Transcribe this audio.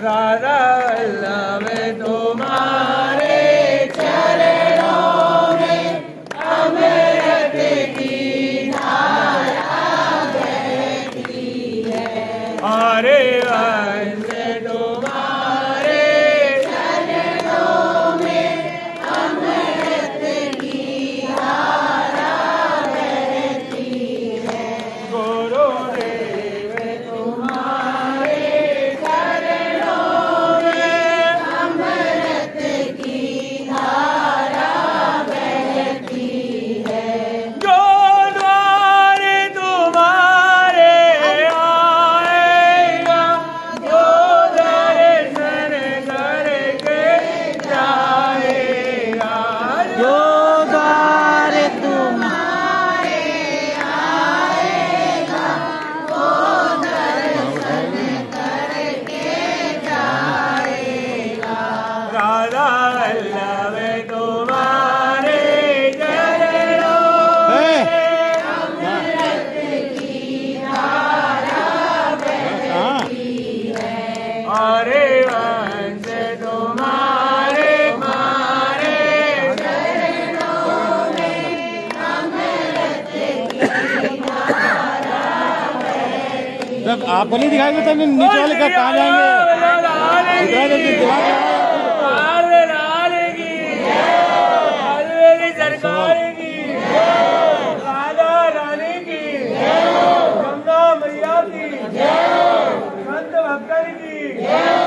राधा वल्लभ तुम्हारे चरणों में अमृत की धारा बहती है। हरे वंश तुम्हारे चरणों में अमृत की धारा बहती है। गुरुदेव तुम्हारे चरणों में अमृत की धारा बहती है। जो द्वार तुम्हारे आएगा, जो दर्शन करके जाएगा, जो द्वार तुम्हारे आएगा, वो दर्शन करके जाएगा। राधा वल्लभ तुम्हारे चरणों में अमृत की धारा बहती है। हरे वंश तुम्हारे मारे चरणों में अमृत की धारा बहती है। जब आप बोली दिखाएंगे तो नीचे वाले का कहाँ जाएंगे? सरकार की राधा रानी की गंगा मैया की संत भक्तन की